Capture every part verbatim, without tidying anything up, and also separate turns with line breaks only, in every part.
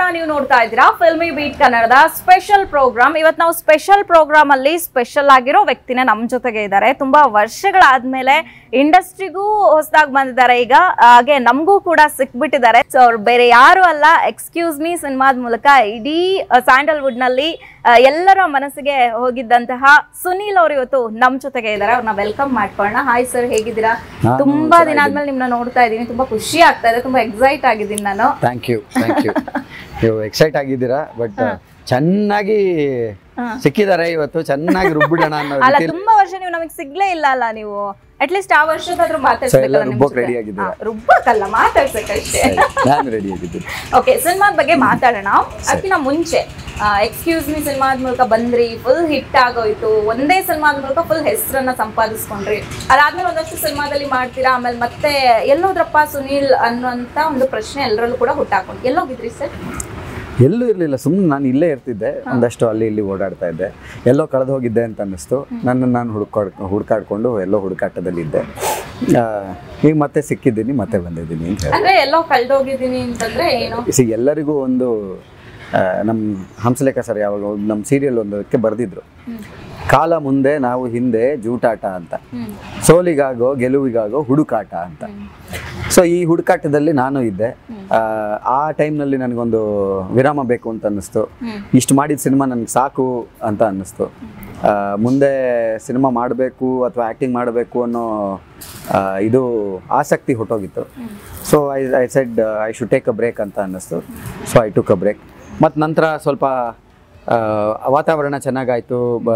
ನೀವು ನೋಡ್ತಾ ಇದ್ದೀರಾ ಫಿಲ್ಮಿ ಬೀಟ್ ಕನ್ನಡದ ಸ್ಪೆಷಲ್ ಪ್ರೋಗ್ರಾಮ್. ಇವತ್ತು ನಾವು ಸ್ಪೆಷಲ್ ಪ್ರೋಗ್ರಾಮ್ ಅಲ್ಲಿ ಸ್ಪೆಷಲ್ ಆಗಿರೋ ವ್ಯಕ್ತಿನೇ ನಮ್ಮ ಜೊತೆಗೆ ಇದ್ದಾರೆ. ತುಂಬಾ ವರ್ಷಗಳಾದ್ಮೇಲೆ ಇಂಡಸ್ಟ್ರಿಗೂ ಹೊಸದಾಗಿ ಬಂದಿದ್ದಾರೆ. ಈಗ ಹಾಗೆ ನಮಗೂ ಕೂಡ ಸಿಕ್ಬಿಟ್ಟಿದ್ದಾರೆ. ಸೊ ಅವ್ರು ಬೇರೆ ಯಾರು ಅಲ್ಲ, ಎಕ್ಸ್ಕ್ಯೂಸ್ ಮೀ ಸಿನಿಮಾದ ಮೂಲಕ ಇಡೀ ಸ್ಯಾಂಡಲ್ವುಡ್ ನಲ್ಲಿ ಎಲ್ಲರ ಮನಸ್ಸಿಗೆ ಹೋಗಿದ್ದಂತಹ ಸುನೀಲ್ ಅವರು ಇವತ್ತು ನಮ್ ಜೊತೆಗೆ ಇದ್ದಾರೆ. ಅವ್ರನ್ನ ವೆಲ್ಕಮ್ ಮಾಡ್ಕೊಳ್ಳೋಣ. ಹಾಯ್ ಸರ್, ಹೇಗಿದ್ದೀರಾ? ತುಂಬಾ ದಿನ ಆದ್ಮೇಲೆ ನಿಮ್ನ ನೋಡ್ತಾ ಇದೀನಿ, ತುಂಬಾ ಖುಷಿ ಆಗ್ತಾ ಇದೆ, ತುಂಬಾ ಎಕ್ಸೈಟ್ ಆಗಿದ್ದೀನಿ ನಾನು.
ಥ್ಯಾಂಕ್ ಯು ಥ್ಯಾಂಕ್ ಯು ನೀವು ಎಕ್ಸೈಟ್ ಆಗಿದ್ದೀರಾ, ಬಟ್ ಚೆನ್ನಾಗಿ ಸಿಕ್ಕಿದ್ದಾರೆ ಇವತ್ತು, ಚೆನ್ನಾಗಿ ರುಬ್ಬಿಡೋಣ ಅನ್ನೋ
ಅಲ್ಲ. ತುಂಬಾ ವರ್ಷ ನೀವು ನಮಗೆ ಸಿಗ್ಲೇ ಇಲ್ಲ ಅಲ್ಲ, ನೀವು ಅಟ್ಲೀಸ್ಟ್ ಆ ವರ್ಷದಾದ್ರೂ ಮಾತಾಡ್ಸಬೇಕಲ್ಲ.
ರೆಡಿ ಆಗಿದ್ದೀರಾ?
ರುಬ್ಬಕ್ಕಲ್ಲ, ಮಾತಾಡ್ಸಕ್ಕಷ್ಟೇ.
ನಾನು ರೆಡಿ ಆಗಿದ್ದೀನಿ.
ಓಕೆ, ಸಿನಿಮಾದ ಬಗ್ಗೆ ಮಾತಾಡೋಣ. ಅದಕ್ಕಿಂತ ಮುಂಚೆ ಎಕ್ಸ್ಕ್ಯೂಸ್ ಮೀ ಸಿನಿಮಾದ ಮೂಲಕ ಬಂದ್ರಿ, ಫುಲ್ ಹಿಟ್ ಆಗೋಯ್ತು. ಒಂದೇ ಸಿನಿಮಾದ ಮೂಲಕ ಫುಲ್ ಹೆಸರನ್ನ ಸಂಪಾದಿಸ್ಕೊಂಡ್ರಿ. ಅದಾದ್ಮೇಲೆ ಒಂದಷ್ಟು ಸಿನಿಮಾದಲ್ಲಿ ಮಾಡ್ತೀರಾ, ಆಮೇಲೆ ಮತ್ತೆ ಎಲ್ಲೋದ್ರಪ್ಪ ಸುನೀಲ್ ಅನ್ನುವಂತ ಒಂದು ಪ್ರಶ್ನೆ ಎಲ್ಲರಲ್ಲೂ ಕೂಡ ಹುಟ್ಟಾಕೊಂಡು ಎಲ್ಲೋಗಿದ್ರಿ ಸರ್?
ಎಲ್ಲೂ ಇರಲಿಲ್ಲ, ಸುಮ್ಮನೆ ನಾನು ಇಲ್ಲೇ ಇರ್ತಿದ್ದೆ, ಒಂದಷ್ಟು ಅಲ್ಲಿ ಇಲ್ಲಿ ಓಡಾಡ್ತಾ ಇದ್ದೆ. ಎಲ್ಲೋ ಕಳೆದು ಹೋಗಿದ್ದೆ ಅಂತ ಅನ್ನಿಸ್ತು. ನನ್ನನ್ನು ನಾನು ಹುಡುಕಾಡ್ ಹುಡುಕಾಡ್ಕೊಂಡು ಎಲ್ಲೋ ಹುಡುಕಾಟದಲ್ಲಿದ್ದೆ. ಈಗ ಮತ್ತೆ ಸಿಕ್ಕಿದ್ದೀನಿ, ಮತ್ತೆ ಬಂದಿದ್ದೀನಿ ಅಂತ ಹೇಳಿ.
ಅಂದ್ರೆ ಎಲ್ಲೋ ಕಳೆದೋಗಿದ್ದೀನಿ ಅಂತಂದ್ರೆ ಏನು?
ಸಿ ಎಲ್ಲರಿಗೂ ಒಂದು ನಮ್ಮ ಹಂಸಲೇಖ ಸರ್ ಯಾವಾಗ ನಮ್ಮ ಸೀರಿಯಲ್ ಒಂದಕ್ಕೆ ಬರೆದಿದ್ರು, ಕಾಲ ಮುಂದೆ ನಾವು ಹಿಂದೆ ಜೂಟಾಟ ಅಂತ, ಸೋಲಿಗಾಗೋ ಗೆಲುವಿಗಾಗೋ ಹುಡುಕಾಟ ಅಂತ. ಸೊ ಈ ಹುಡುಕಾಟದಲ್ಲಿ ನಾನು ಇದ್ದೆ. ಆ ಟೈಮ್ನಲ್ಲಿ ನನಗೊಂದು ವಿರಾಮ ಬೇಕು ಅಂತ ಅನ್ನಿಸ್ತು. ಇಷ್ಟು ಮಾಡಿದ ಸಿನಿಮಾ ನನಗೆ ಸಾಕು ಅಂತ ಅನ್ನಿಸ್ತು. ಮುಂದೆ ಸಿನಿಮಾ ಮಾಡಬೇಕು ಅಥವಾ ಆ್ಯಕ್ಟಿಂಗ್ ಮಾಡಬೇಕು ಅನ್ನೋ ಇದು ಆಸಕ್ತಿ ಹೊಟ್ಟೋಗಿತ್ತು. So I I said I should take a break ಅಂತ ಅನ್ನಿಸ್ತು. So I took a break. ಮತ್ತು ನಂತರ ಸ್ವಲ್ಪ ವಾತಾವರಣ ಚೆನ್ನಾಗಾಯಿತು.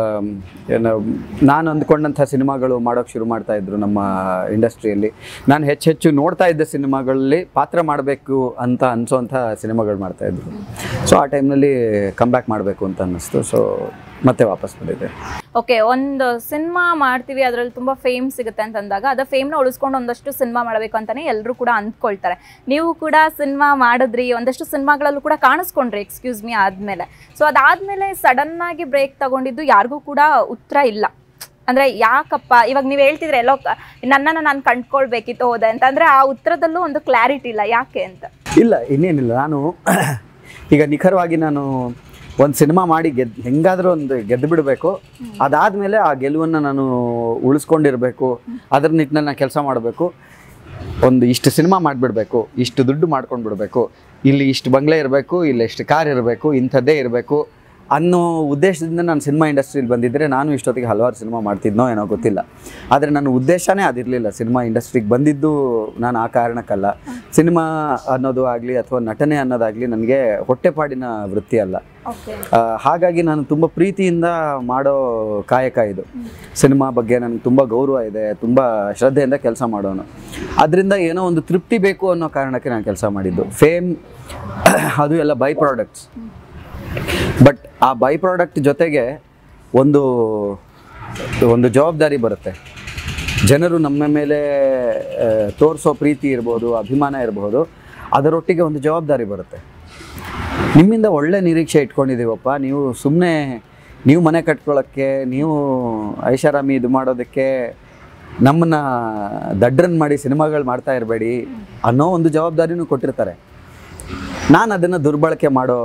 ನಾನು ಅಂದ್ಕೊಂಡಂಥ ಸಿನಿಮಾಗಳು ಮಾಡೋಕ್ಕೆ ಶುರು ಮಾಡ್ತಾಯಿದ್ರು ನಮ್ಮ ಇಂಡಸ್ಟ್ರಿಯಲ್ಲಿ. ನಾನು ಹೆಚ್ಚು ಹೆಚ್ಚು ನೋಡ್ತಾ ಇದ್ದ ಸಿನಿಮಾಗಳಲ್ಲಿ ಪಾತ್ರ ಮಾಡಬೇಕು ಅಂತ ಅನಿಸೋಂಥ ಸಿನಿಮಾಗಳು ಮಾಡ್ತಾಯಿದ್ರು. ಸೊ ಆ ಟೈಮ್ನಲ್ಲಿ ಕಮ್ ಬ್ಯಾಕ್ ಮಾಡಬೇಕು ಅಂತ ಅನ್ನಿಸ್ತು. ಸೊ ಮತ್ತೆ ವಾಪಸ್ ಬಂದಿದ್ದೆ.
ಓಕೆ, ಒಂದು ಸಿನಿಮಾ ಮಾಡ್ತೀವಿ, ಅದರಲ್ಲಿ ತುಂಬ ಫೇಮ್ ಸಿಗುತ್ತೆ ಅಂತ ಅಂದಾಗ ಅದ ಫೇಮ್ನ ಉಳಿಸ್ಕೊಂಡು ಒಂದಷ್ಟು ಸಿನಿಮಾ ಮಾಡಬೇಕು ಅಂತಲೇ ಎಲ್ಲರೂ ಕೂಡ ಅಂದ್ಕೊಳ್ತಾರೆ. ನೀವು ಕೂಡ ಸಿನಿಮಾ ಮಾಡಿದ್ರಿ, ಒಂದಷ್ಟು ಸಿನಿಮಾಗಳಲ್ಲೂ ಕೂಡ ಕಾಣಿಸ್ಕೊಂಡ್ರಿ ಎಕ್ಸ್ಕ್ಯೂಸ್ ಮೀ ಆದಮೇಲೆ. ಸೊ ಅದಾದಮೇಲೆ ಸಡನ್ನಾಗಿ ಬ್ರೇಕ್ ತಗೊಂಡಿದ್ದು ಯಾರಿಗೂ ಕೂಡ ಉತ್ತರ ಇಲ್ಲ. ಅಂದರೆ ಯಾಕಪ್ಪ ಇವಾಗ ನೀವು ಹೇಳ್ತಿದ್ರೆ ಎಲ್ಲೋ ನನ್ನನ್ನು ನಾನು ಕಂಡ್ಕೊಳ್ಬೇಕಿತ್ತು ಹೋದೆ ಅಂತ, ಅಂದರೆ ಆ ಉತ್ತರದಲ್ಲೂ ಒಂದು ಕ್ಲಾರಿಟಿ ಇಲ್ಲ, ಯಾಕೆ ಅಂತ?
ಇಲ್ಲ, ಇನ್ನೇನಿಲ್ಲ. ನಾನು ಈಗ ನಿಖರವಾಗಿ ನಾನು ಒಂದು ಸಿನಿಮಾ ಮಾಡಿ ಗೆದ್ದು ಹೆಂಗಾದರೂ ಒಂದು ಗೆದ್ದು ಬಿಡಬೇಕು. ಅದಾದಮೇಲೆ ಆ ಗೆಲುವನ್ನು ನಾನು ಉಳಿಸ್ಕೊಂಡಿರಬೇಕು. ಅದರ ನಿಟ್ಟಿನಲ್ಲಿ ನಾನು ಕೆಲಸ ಮಾಡಬೇಕು. ಒಂದು ಇಷ್ಟು ಸಿನಿಮಾ ಮಾಡಿಬಿಡ್ಬೇಕು, ಇಷ್ಟು ದುಡ್ಡು ಮಾಡ್ಕೊಂಡು ಬಿಡಬೇಕು, ಇಲ್ಲಿ ಇಷ್ಟು ಬಂಗ್ಲೆ ಇರಬೇಕು, ಇಲ್ಲಿ ಎಷ್ಟು ಕಾರ್ ಇರಬೇಕು, ಇಂಥದ್ದೇ ಇರಬೇಕು ಅನ್ನೋ ಉದ್ದೇಶದಿಂದ ನಾನು ಸಿನಿಮಾ ಇಂಡಸ್ಟ್ರಿಯಲ್ಲಿ ಬಂದಿದ್ದರೆ ನಾನು ಇಷ್ಟೊತ್ತಿಗೆ ಹಲವಾರು ಸಿನಿಮಾ ಮಾಡ್ತಿದ್ನೋ ಏನೋ ಗೊತ್ತಿಲ್ಲ. ಆದರೆ ನನ್ನ ಉದ್ದೇಶನೇ ಅದಿರಲಿಲ್ಲ. ಸಿನಿಮಾ ಇಂಡಸ್ಟ್ರಿಗೆ ಬಂದಿದ್ದು ನಾನು ಆ ಕಾರಣಕ್ಕಲ್ಲ. ಸಿನಿಮಾ ಅನ್ನೋದು ಆಗಲಿ ಅಥವಾ ನಟನೆ ಅನ್ನೋದಾಗಲಿ ನನಗೆ ಹೊಟ್ಟೆಪಾಡಿನ ವೃತ್ತಿ ಅಲ್ಲ. ಹಾಗಾಗಿ ನಾನು ತುಂಬ ಪ್ರೀತಿಯಿಂದ ಮಾಡೋ ಕಾಯಕ ಇದು. ಸಿನಿಮಾ ಬಗ್ಗೆ ನನಗೆ ತುಂಬ ಗೌರವ ಇದೆ, ತುಂಬ ಶ್ರದ್ಧೆಯಿಂದ ಕೆಲಸ ಮಾಡೋನು. ಅದರಿಂದ ಏನೋ ಒಂದು ತೃಪ್ತಿ ಬೇಕು ಅನ್ನೋ ಕಾರಣಕ್ಕೆ ನಾನು ಕೆಲಸ ಮಾಡಿದ್ದು. ಫೇಮ್ ಅದು ಎಲ್ಲ ಬೈ ಪ್ರಾಡಕ್ಟ್ಸ್. ಬಟ್ ಆ ಬೈ ಪ್ರಾಡಕ್ಟ್ ಜೊತೆಗೆ ಒಂದು ಒಂದು ಜವಾಬ್ದಾರಿ ಬರುತ್ತೆ. ಜನರು ನಮ್ಮ ಮೇಲೆ ತೋರಿಸೋ ಪ್ರೀತಿ ಇರ್ಬೋದು, ಅಭಿಮಾನ ಇರ್ಬೋದು, ಅದರೊಟ್ಟಿಗೆ ಒಂದು ಜವಾಬ್ದಾರಿ ಬರುತ್ತೆ. ನಿಮ್ಮಿಂದ ಒಳ್ಳೆ ನಿರೀಕ್ಷೆ ಇಟ್ಕೊಂಡಿದ್ದೀವಪ್ಪ, ನೀವು ಸುಮ್ಮನೆ ನೀವು ಮನೆ ಕಟ್ಕೊಳ್ಳೋಕ್ಕೆ, ನೀವು ಐಷಾರಾಮಿ ಇದು ಮಾಡೋದಕ್ಕೆ ನಮ್ಮನ್ನು ದಡ್ರನ್ ಮಾಡಿ ಸಿನಿಮಾಗಳು ಮಾಡ್ತಾ ಇರಬೇಡಿ ಅನ್ನೋ ಒಂದು ಜವಾಬ್ದಾರಿನೂ ಕೊಟ್ಟಿರ್ತಾರೆ. ನಾನು ಅದನ್ನು ದುರ್ಬಳಕೆ ಮಾಡೋ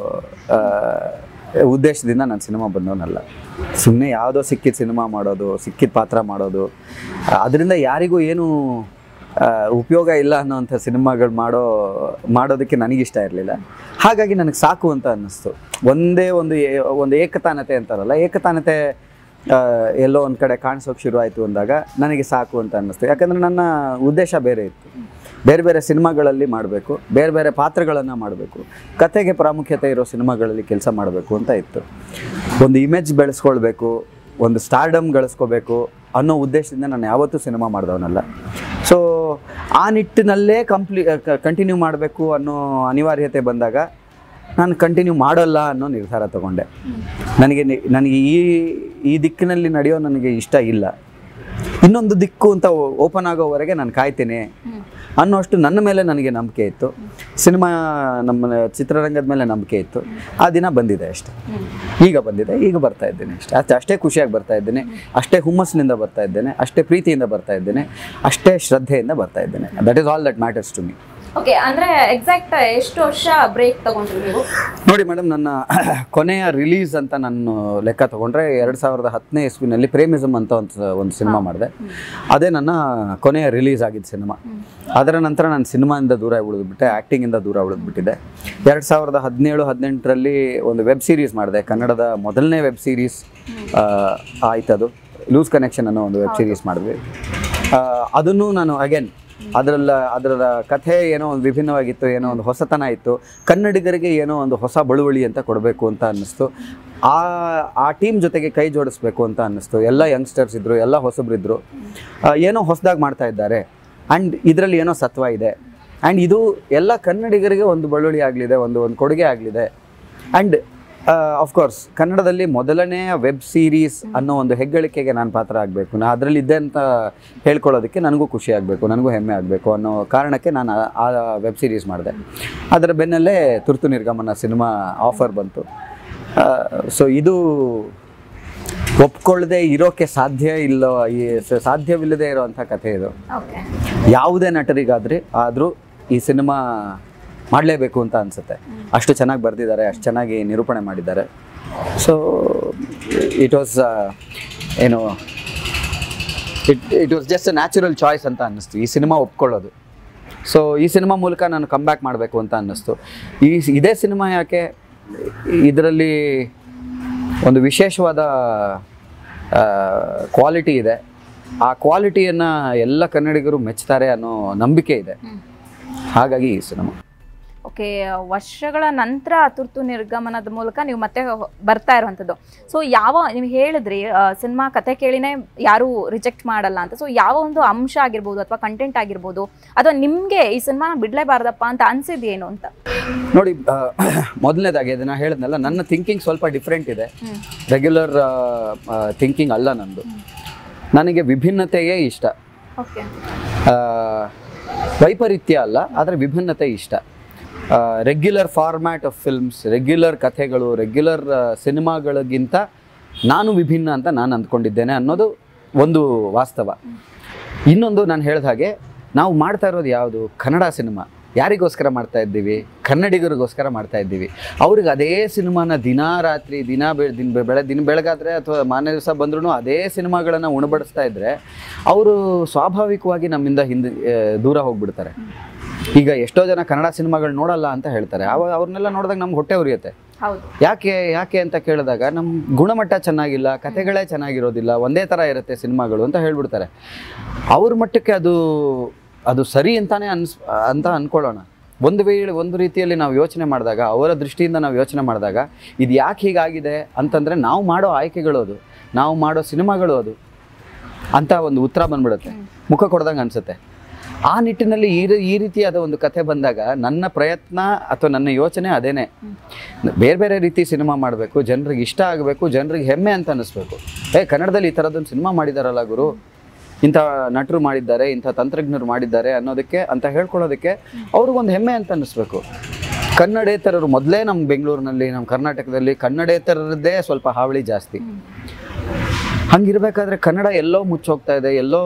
ಉದ್ದೇಶದಿಂದ ನಾನು ಸಿನಿಮಾ ಬಂದವನಲ್ಲ. ಸುಮ್ಮನೆ ಯಾವುದೋ ಸಿಕ್ಕಿದ ಸಿನಿಮಾ ಮಾಡೋದು, ಸಿಕ್ಕಿದ ಪಾತ್ರ ಮಾಡೋದು, ಅದರಿಂದ ಯಾರಿಗೂ ಏನೂ ಉಪಯೋಗ ಇಲ್ಲ ಅನ್ನೋವಂಥ ಸಿನಿಮಾಗಳು ಮಾಡೋ ಮಾಡೋದಕ್ಕೆ ನನಗಿಷ್ಟ ಇರಲಿಲ್ಲ. ಹಾಗಾಗಿ ನನಗೆ ಸಾಕು ಅಂತ ಅನ್ನಿಸ್ತು. ಒಂದೇ ಒಂದು ಒಂದು ಏಕತಾನತೆ ಅಂತಾರಲ್ಲ, ಏಕತಾನತೆ ಎಲ್ಲೋ ಒಂದು ಕಡೆ ಕಾಣಿಸೋಕೆ ಶುರು ಆಯಿತು ಅಂದಾಗ ನನಗೆ ಸಾಕು ಅಂತ ಅನ್ನಿಸ್ತು. ಯಾಕಂದರೆ ನನ್ನ ಉದ್ದೇಶ ಬೇರೆ ಇತ್ತು. ಬೇರೆ ಬೇರೆ ಸಿನಿಮಾಗಳಲ್ಲಿ ಮಾಡಬೇಕು, ಬೇರೆ ಬೇರೆ ಪಾತ್ರಗಳನ್ನು ಮಾಡಬೇಕು, ಕತೆಗೆ ಪ್ರಾಮುಖ್ಯತೆ ಇರೋ ಸಿನಿಮಾಗಳಲ್ಲಿ ಕೆಲಸ ಮಾಡಬೇಕು ಅಂತ ಇತ್ತು. ಒಂದು ಇಮೇಜ್ ಬೆಳೆಸ್ಕೊಳ್ಬೇಕು, ಒಂದು ಸ್ಟಾರ್ಡಮ್ ಗಳಿಸ್ಕೋಬೇಕು ಅನ್ನೋ ಉದ್ದೇಶದಿಂದ ನಾನು ಯಾವತ್ತೂ ಸಿನಿಮಾ ಮಾಡಿದವನಲ್ಲ. ಸೊ ಆ ನಿಟ್ಟಿನಲ್ಲೇ ಕಂಪ್ಲೀ ಕಂಟಿನ್ಯೂ ಮಾಡಬೇಕು ಅನ್ನೋ ಅನಿವಾರ್ಯತೆ ಬಂದಾಗ ನಾನು ಕಂಟಿನ್ಯೂ ಮಾಡೋಲ್ಲ ಅನ್ನೋ ನಿರ್ಧಾರ ತಗೊಂಡೆ. ನನಗೆ ನನಗೆ ಈ ಈ ದಿಕ್ಕಿನಲ್ಲಿ ನಡೆಯೋ ನನಗೆ ಇಷ್ಟ ಇಲ್ಲ. ಇನ್ನೊಂದು ದಿಕ್ಕು ಅಂತ ಓಪನ್ ಆಗೋವರೆಗೆ ನಾನು ಕಾಯ್ತೇನೆ ಅನ್ನೋಷ್ಟು ನನ್ನ ಮೇಲೆ ನನಗೆ ನಂಬಿಕೆ ಇತ್ತು. ಸಿನಿಮಾ ನಮ್ಮ ಚಿತ್ರರಂಗದ ಮೇಲೆ ನಂಬಿಕೆ ಇತ್ತು. ಆ ದಿನ ಬಂದಿದೆ ಅಷ್ಟೇ. ಈಗ ಬಂದಿದೆ, ಈಗ ಬರ್ತಾ ಇದ್ದೇನೆ ಅಷ್ಟೇ. ಅಷ್ಟೇ ಅಷ್ಟೇ ಖುಷಿಯಾಗಿ ಬರ್ತಾ ಇದ್ದೇನೆ, ಅಷ್ಟೇ ಹುಮ್ಮಸ್ಸಿನಿಂದ ಬರ್ತಾ ಇದ್ದೇನೆ, ಅಷ್ಟೇ ಪ್ರೀತಿಯಿಂದ ಬರ್ತಾ ಇದ್ದೇನೆ, ಅಷ್ಟೇ ಶ್ರದ್ಧೆಯಿಂದ ಬರ್ತಾ ಇದ್ದೇನೆ. That is all that matters to me.
Okay, ಅಂದ್ರೆ ಎಕ್ಸಾಕ್ಟ್ ಎಷ್ಟು ವರ್ಷ ಬ್ರೇಕ್ ತಗೊಂಡ್ರಿ ನೀವು?
ನೋಡಿ ಮೇಡಮ್, ನನ್ನ ಕೊನೆಯ ರಿಲೀಸ್ ಅಂತ ನಾನು ಲೆಕ್ಕ ತಗೊಂಡ್ರೆ ಎರಡು ಸಾವಿರದ ಹತ್ತನೇ ಇಸ್ವಿನಲ್ಲಿ ಪ್ರೇಮಿಸಮ್ ಅಂತ ಒಂದು ಒಂದು ಸಿನಿಮಾ ಮಾಡಿದೆ. ಅದೇ ನನ್ನ ಕೊನೆಯ ರಿಲೀಸ್ ಆಗಿದ್ದ ಸಿನಿಮಾ. ಅದರ ನಂತರ ನಾನು ಸಿನಿಮಾಯಿಂದ ದೂರ ಉಳಿದ್ಬಿಟ್ಟೆ, ಆ್ಯಕ್ಟಿಂಗಿಂದ ದೂರ ಉಳಿದ್ಬಿಟ್ಟಿದೆ. ಎರಡು ಸಾವಿರದ ಹದಿನೇಳು ಹದಿನೆಂಟರಲ್ಲಿ ಒಂದು ವೆಬ್ ಸೀರೀಸ್ ಮಾಡಿದೆ, ಕನ್ನಡದ ಮೊದಲನೇ ವೆಬ್ ಸೀರೀಸ್ ಆಯ್ತದು, ಲೂಸ್ ಕನೆಕ್ಷನ್ ಅನ್ನೋ ಒಂದು ವೆಬ್ ಸೀರೀಸ್ ಮಾಡಿದ್ವಿ. ಅದನ್ನು ನಾನು ಅಗೇನ್ ಅದರಲ್ಲ ಅದರ ಕಥೆ ಏನೋ ಒಂದು ವಿಭಿನ್ನವಾಗಿತ್ತು, ಏನೋ ಒಂದು ಹೊಸತನ ಇತ್ತು, ಕನ್ನಡಿಗರಿಗೆ ಏನೋ ಒಂದು ಹೊಸ ಬಳುವಳಿ ಅಂತ ಕೊಡಬೇಕು ಅಂತ ಅನ್ನಿಸ್ತು. ಆ ಆ ಟೀಮ್ ಜೊತೆಗೆ ಕೈ ಜೋಡಿಸ್ಬೇಕು ಅಂತ ಅನ್ನಿಸ್ತು. ಎಲ್ಲ ಯಂಗ್ಸ್ಟರ್ಸ್ ಇದ್ದರು, ಎಲ್ಲ ಹೊಸಬ್ರಿದ್ರು, ಏನೋ ಹೊಸದಾಗಿ ಮಾಡ್ತಾ ಇದ್ದಾರೆ ಆ್ಯಂಡ್ ಇದರಲ್ಲಿ ಏನೋ ಸತ್ವ ಇದೆ ಆ್ಯಂಡ್ ಇದು ಎಲ್ಲ ಕನ್ನಡಿಗರಿಗೆ ಒಂದು ಬಳುವಳಿ ಆಗಲಿದೆ, ಒಂದು ಒಂದು ಕೊಡುಗೆ ಆಗಲಿದೆ. ಆ್ಯಂಡ್ ಆಫ್ಕೋರ್ಸ್ ಕನ್ನಡದಲ್ಲಿ ಮೊದಲನೆಯ ವೆಬ್ ಸೀರೀಸ್ ಅನ್ನೋ ಒಂದು ಹೆಗ್ಗಳಿಕೆಗೆ ನಾನು ಪಾತ್ರ ಆಗಬೇಕು, ನಾನು ಅದರಲ್ಲಿ ಇದ್ದೆ ಅಂತ ಹೇಳ್ಕೊಳ್ಳೋದಕ್ಕೆ ನನಗೂ ಖುಷಿ ಆಗಬೇಕು, ನನಗೂ ಹೆಮ್ಮೆ ಆಗಬೇಕು ಅನ್ನೋ ಕಾರಣಕ್ಕೆ ನಾನು ಆ ವೆಬ್ ಸೀರೀಸ್ ಮಾಡಿದೆ. ಅದರ ಬೆನ್ನಲ್ಲೇ ತುರ್ತು ನಿರ್ಗಮನ ಸಿನಿಮಾ ಆಫರ್ ಬಂತು. ಸೊ ಇದು ಒಪ್ಕೊಳ್ಳದೆ ಇರೋಕ್ಕೆ ಸಾಧ್ಯ ಇಲ್ಲ, ಈ ಸಾಧ್ಯವಿಲ್ಲದೆ ಇರೋವಂಥ ಕಥೆ ಇದು. ಯಾವುದೇ ನಟರಿಗಾದ್ರೂ ಆದರೂ ಈ ಸಿನಿಮಾ ಮಾಡಲೇಬೇಕು ಅಂತ ಅನಿಸುತ್ತೆ. ಅಷ್ಟು ಚೆನ್ನಾಗಿ ಬರೆದಿದ್ದಾರೆ, ಅಷ್ಟು ಚೆನ್ನಾಗಿ ನಿರೂಪಣೆ ಮಾಡಿದ್ದಾರೆ. ಸೊ ಇಟ್ ವಾಸ್ ಏನು it it was just a natural choice ಅಂತ ಅನ್ನಿಸ್ತು ಈ ಸಿನಿಮಾ ಒಪ್ಕೊಳ್ಳೋದು. ಸೊ ಈ ಸಿನಿಮಾ ಮೂಲಕ ನಾನು ಕಮ್ ಬ್ಯಾಕ್ ಮಾಡಬೇಕು ಅಂತ ಅನ್ನಿಸ್ತು. ಈ ಇದೇ ಸಿನಿಮಾ ಯಾಕೆ, ಇದರಲ್ಲಿ ಒಂದು ವಿಶೇಷವಾದ ಕ್ವಾಲಿಟಿ ಇದೆ, ಆ ಕ್ವಾಲಿಟಿಯನ್ನು ಎಲ್ಲ ಕನ್ನಡಿಗರು ಮೆಚ್ತಾರೆ ಅನ್ನೋ ನಂಬಿಕೆ ಇದೆ. ಹಾಗಾಗಿ ಈ ಸಿನಿಮಾ
ಓಕೆ, ವರ್ಷಗಳ ನಂತರ ತುರ್ತು ನಿರ್ಗಮನದ ಮೂಲಕ ನೀವು ಮತ್ತೆ ಬರ್ತಾ ಇರುವಂಥದ್ದು. ಸೊ ಯಾವ ನೀವು ಹೇಳಿದ್ರಿ ಸಿನಿಮಾ ಕತೆ ಕೇಳಿನೇ ಯಾರೂ ರಿಜೆಕ್ಟ್ ಮಾಡಲ್ಲ ಅಂತ. ಸೊ ಯಾವ ಒಂದು ಅಂಶ ಆಗಿರ್ಬೋದು ಅಥವಾ ಕಂಟೆಂಟ್ ಆಗಿರ್ಬೋದು ಅಥವಾ ನಿಮಗೆ ಈ ಸಿನಿಮಾನ ಬಿಡಲೇಬಾರ್ದಪ್ಪ ಅಂತ ಅನ್ಸಿದ್ದೇನು ಅಂತ?
ನೋಡಿ, ಮೊದಲನೇದಾಗಿ ಅದನ್ನು ಹೇಳಿದ್ನಲ್ಲ, ನನ್ನ ಥಿಂಕಿಂಗ್ ಸ್ವಲ್ಪ ಡಿಫ್ರೆಂಟ್ ಇದೆ, ರೆಗ್ಯುಲರ್ ಥಿಂಕಿಂಗ್ ಅಲ್ಲ ನಂದು. ನನಗೆ ವಿಭಿನ್ನತೆಯೇ ಇಷ್ಟ, ವೈಪರೀತ್ಯ ಅಲ್ಲ, ಆದರೆ ವಿಭಿನ್ನತೆ ಇಷ್ಟ. Regular format of films, regular ಕಥೆಗಳು, ರೆಗ್ಯುಲರ್ ಸಿನಿಮಾಗಳಿಗಿಂತ ನಾನು ವಿಭಿನ್ನ ಅಂತ ನಾನು ಅಂದ್ಕೊಂಡಿದ್ದೇನೆ ಅನ್ನೋದು ಒಂದು ವಾಸ್ತವ. ಇನ್ನೊಂದು, ನಾನು ಹೇಳಿದ ಹಾಗೆ ನಾವು ಮಾಡ್ತಾ ಇರೋದು ಯಾವುದು, ಕನ್ನಡ ಸಿನಿಮಾ. ಯಾರಿಗೋಸ್ಕರ ಮಾಡ್ತಾ ಇದ್ದೀವಿ? ಕನ್ನಡಿಗರಿಗೋಸ್ಕರ ಮಾಡ್ತಾ ಇದ್ದೀವಿ. ಅವ್ರಿಗೆ ಅದೇ ಸಿನಿಮಾನ ದಿನ ರಾತ್ರಿ ದಿನ ಬೆ ದಿನ ಬೆಳೆ ದಿನ ಬೆಳಗಾದರೆ ಅಥವಾ ಮಾನ್ಯ ದಿವಸ ಬಂದ್ರೂ ಅದೇ ಸಿನಿಮಾಗಳನ್ನು ಉಣಬಡಿಸ್ತಾ ಇದ್ದರೆ ಅವರು ಸ್ವಾಭಾವಿಕವಾಗಿ ನಮ್ಮಿಂದ ಹಿಂದೆ ದೂರ ಹೋಗ್ಬಿಡ್ತಾರೆ. ಈಗ ಎಷ್ಟೋ ಜನ ಕನ್ನಡ ಸಿನಿಮಾಗಳು ನೋಡಲ್ಲ ಅಂತ ಹೇಳ್ತಾರೆ. ಅವ ಅವ್ರನ್ನೆಲ್ಲ ನೋಡಿದಾಗ ನಮ್ಗೆ ಹೊಟ್ಟೆ ಉರಿಯುತ್ತೆ. ಯಾಕೆ ಯಾಕೆ ಅಂತ ಕೇಳಿದಾಗ ನಮ್ಮ ಗುಣಮಟ್ಟ ಚೆನ್ನಾಗಿಲ್ಲ, ಕಥೆಗಳೇ ಚೆನ್ನಾಗಿರೋದಿಲ್ಲ, ಒಂದೇ ಥರ ಇರುತ್ತೆ ಸಿನಿಮಾಗಳು ಅಂತ ಹೇಳ್ಬಿಡ್ತಾರೆ. ಅವ್ರ ಮಟ್ಟಕ್ಕೆ ಅದು ಅದು ಸರಿ ಅಂತಾನೆ ಅನ್ಸ್ ಅಂತ ಅಂದ್ಕೊಳ್ಳೋಣ. ಒಂದು ವೇಳೆ ಒಂದು ರೀತಿಯಲ್ಲಿ ನಾವು ಯೋಚನೆ ಮಾಡಿದಾಗ, ಅವರ ದೃಷ್ಟಿಯಿಂದ ನಾವು ಯೋಚನೆ ಮಾಡಿದಾಗ ಇದು ಯಾಕೆ ಹೀಗಾಗಿದೆ ಅಂತಂದರೆ ನಾವು ಮಾಡೋ ಆಯ್ಕೆಗಳು ಅದು, ನಾವು ಮಾಡೋ ಸಿನಿಮಾಗಳು ಅದು ಅಂತ ಒಂದು ಉತ್ತರ ಬಂದ್ಬಿಡುತ್ತೆ, ಮುಖ ಕೊಡ್ದಂಗೆ ಅನಿಸುತ್ತೆ. ಆ ನಿಟ್ಟಿನಲ್ಲಿ ಈ ಈ ರೀತಿಯಾದ ಒಂದು ಕಥೆ ಬಂದಾಗ ನನ್ನ ಪ್ರಯತ್ನ ಅಥವಾ ನನ್ನ ಯೋಚನೆ ಅದೇನೆ, ಬೇರೆ ಬೇರೆ ರೀತಿ ಸಿನಿಮಾ ಮಾಡಬೇಕು, ಜನರಿಗೆ ಇಷ್ಟ ಆಗಬೇಕು, ಜನರಿಗೆ ಹೆಮ್ಮೆ ಅಂತ ಅನ್ನಿಸ್ಬೇಕು. ಏ ಕನ್ನಡದಲ್ಲಿ ಈ ಥರದೊಂದು ಸಿನಿಮಾ ಮಾಡಿದಾರಲ್ಲ ಗುರು, ಇಂಥ ನಟರು ಮಾಡಿದ್ದಾರೆ, ಇಂಥ ತಂತ್ರಜ್ಞರು ಮಾಡಿದ್ದಾರೆ ಅನ್ನೋದಕ್ಕೆ ಅಂತ ಹೇಳ್ಕೊಳ್ಳೋದಕ್ಕೆ ಅವ್ರಿಗೊಂದು ಹೆಮ್ಮೆ ಅಂತ ಅನ್ನಿಸ್ಬೇಕು. ಕನ್ನಡೇತರರು ಮೊದಲೇ ನಮ್ಮ ಬೆಂಗಳೂರಿನಲ್ಲಿ, ನಮ್ಮ ಕರ್ನಾಟಕದಲ್ಲಿ ಕನ್ನಡೇತರರದ್ದೇ ಸ್ವಲ್ಪ ಹಾವಳಿ ಜಾಸ್ತಿ. ಹಂಗಿರ್ಬೇಕಾದ್ರೆ ಕನ್ನಡ ಎಲ್ಲೋ ಮುಚ್ಚೋಗ್ತಾ ಇದೆ, ಎಲ್ಲೋ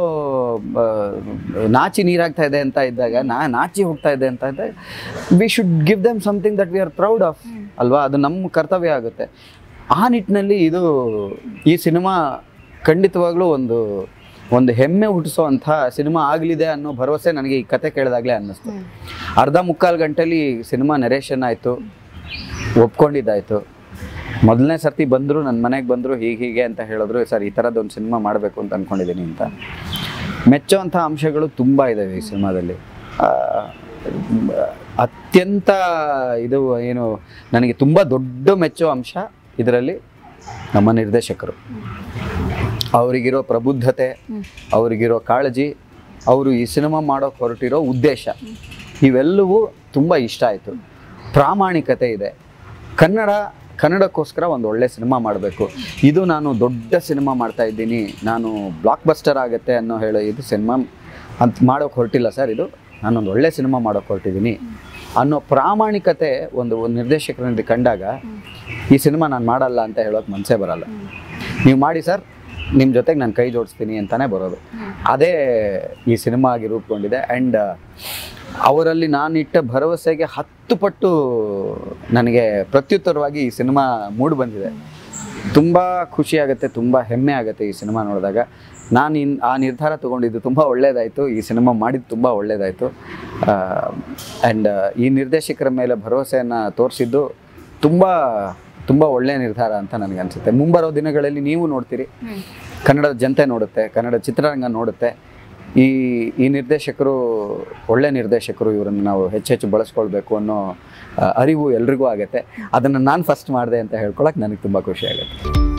ನಾಚಿ ನೀರಾಗ್ತಾ ಇದೆ ಅಂತ ಇದ್ದಾಗ, ನಾ ನಾಚಿ ಹೋಗ್ತಾ ಇದೆ ಅಂತ ಇದ್ದಾಗ we should give them something that we are proud of ಅಲ್ವಾ? ಅದು ನಮ್ಮ ಕರ್ತವ್ಯ ಆಗುತ್ತೆ. ಆ ನಿಟ್ಟಿನಲ್ಲಿ ಇದು ಈ ಸಿನಿಮಾ ಖಂಡಿತವಾಗ್ಲೂ ಒಂದು ಒಂದು ಹೆಮ್ಮೆ ಹುಟ್ಟಿಸೋ ಅಂಥ ಸಿನಿಮಾ ಆಗಲಿದೆ ಅನ್ನೋ ಭರವಸೆ ನನಗೆ ಈ ಕತೆ ಕೇಳಿದಾಗಲೇ ಅನ್ನಿಸ್ತು. ಅರ್ಧ ಮುಕ್ಕಾಲು ಗಂಟೆಲಿ ಸಿನಿಮಾ ನರೇಷನ್ ಆಯಿತು, ಒಪ್ಕೊಂಡಿದ್ದಾಯಿತು. ಮೊದಲನೇ ಸರ್ತಿ ಬಂದರು, ನನ್ನ ಮನೆಗೆ ಬಂದರು, ಹೀಗೆ ಹೀಗೆ ಅಂತ ಹೇಳಿದ್ರು, ಸರ್ ಈ ಥರದ್ದೊಂದು ಸಿನಿಮಾ ಮಾಡಬೇಕು ಅಂತ ಅಂದ್ಕೊಂಡಿದ್ದೀನಿ ಅಂತ. ಮೆಚ್ಚೋ ಅಂಥ ಅಂಶಗಳು ತುಂಬ ಇದ್ದಾವೆ ಈ ಸಿನಿಮಾದಲ್ಲಿ. ಅತ್ಯಂತ ಇದು ಏನು ನನಗೆ ತುಂಬ ದೊಡ್ಡ ಮೆಚ್ಚೋ ಅಂಶ ಇದರಲ್ಲಿ ನಮ್ಮ ನಿರ್ದೇಶಕರು, ಅವರಿಗಿರೋ ಪ್ರಬುದ್ಧತೆ, ಅವರಿಗಿರೋ ಕಾಳಜಿ, ಅವರು ಈ ಸಿನಿಮಾ ಮಾಡೋಕ್ಕೆ ಹೊರಟಿರೋ ಉದ್ದೇಶ, ಇವೆಲ್ಲವೂ ತುಂಬ ಇಷ್ಟ ಆಯಿತು. ಪ್ರಾಮಾಣಿಕತೆ ಇದೆ. ಕನ್ನಡ ಕನ್ನಡಕ್ಕೋಸ್ಕರ ಒಂದು ಒಳ್ಳೆ ಸಿನಿಮಾ ಮಾಡಬೇಕು, ಇದು ನಾನು ದೊಡ್ಡ ಸಿನಿಮಾ ಮಾಡ್ತಾ ಇದ್ದೀನಿ, ನಾನು ಬ್ಲಾಕ್ ಬಸ್ಟರ್ ಆಗುತ್ತೆ ಅನ್ನೋ ಹೇಳೋ ಇದು ಸಿನಿಮಾ ಅಂತ ಮಾಡೋಕ್ಕೆ ಹೊರಟಿಲ್ಲ ಸರ್, ಇದು ನಾನೊಂದು ಒಳ್ಳೆ ಸಿನಿಮಾ ಮಾಡೋಕ್ಕೆ ಹೊರಟಿದ್ದೀನಿ ಅನ್ನೋ ಪ್ರಾಮಾಣಿಕತೆ ಒಂದು ಒಂದು ನಿರ್ದೇಶಕರಲ್ಲಿ ಕಂಡಾಗ ಈ ಸಿನಿಮಾ ನಾನು ಮಾಡಲ್ಲ ಅಂತ ಹೇಳೋಕ್ಕೆ ಮನಸ್ಸೇ ಬರಲ್ಲ. ನೀವು ಮಾಡಿ ಸರ್, ನಿಮ್ಮ ಜೊತೆಗೆ ನಾನು ಕೈ ಜೋಡಿಸ್ತೀನಿ ಅಂತಲೇ ಬರೋದು. ಅದೇ ಈ ಸಿನಿಮಾ ಆಗಿ ರೂಪುಗೊಂಡಿದೆ. ಆ್ಯಂಡ್ ಅವರಲ್ಲಿ ನಾನಿಟ್ಟ ಭರವಸೆಗೆ ಹತ್ತು ಪಟ್ಟು ನನಗೆ ಪ್ರತ್ಯುತ್ತರವಾಗಿ ಈ ಸಿನಿಮಾ ಮೂಡಿ ಬಂದಿದೆ. ತುಂಬ ಖುಷಿಯಾಗುತ್ತೆ, ತುಂಬ ಹೆಮ್ಮೆ ಆಗುತ್ತೆ ಈ ಸಿನಿಮಾ ನೋಡಿದಾಗ. ನಾನು ಇನ್ ಆ ನಿರ್ಧಾರ ತೊಗೊಂಡಿದ್ದು ತುಂಬ ಒಳ್ಳೆಯದಾಯಿತು, ಈ ಸಿನಿಮಾ ಮಾಡಿದ್ದು ತುಂಬ ಒಳ್ಳೆಯದಾಯಿತು. ಆ್ಯಂಡ್ ಈ ನಿರ್ದೇಶಕರ ಮೇಲೆ ಭರವಸೆಯನ್ನು ತೋರಿಸಿದ್ದು ತುಂಬ ತುಂಬ ಒಳ್ಳೆಯ ನಿರ್ಧಾರ ಅಂತ ನನಗನ್ಸುತ್ತೆ. ಮುಂಬರೋ ದಿನಗಳಲ್ಲಿ ನೀವು ನೋಡ್ತೀರಿ, ಕನ್ನಡದ ಜನತೆ ನೋಡುತ್ತೆ, ಕನ್ನಡ ಚಿತ್ರರಂಗ ನೋಡುತ್ತೆ. ಈ ಈ ನಿರ್ದೇಶಕರು ಒಳ್ಳೆ ನಿರ್ದೇಶಕರು, ಇವರನ್ನು ನಾವು ಹೆಚ್ಚೆಚ್ಚು ಬಳಸ್ಕೊಳ್ಬೇಕು ಅನ್ನೋ ಅರಿವು ಎಲ್ರಿಗೂ ಆಗುತ್ತೆ. ಅದನ್ನು ನಾನು ಫಸ್ಟ್ ಮಾಡಿದೆ ಅಂತ ಹೇಳ್ಕೊಳಕ್ಕೆ ನನಗೆ ತುಂಬ ಖುಷಿ ಆಗುತ್ತೆ.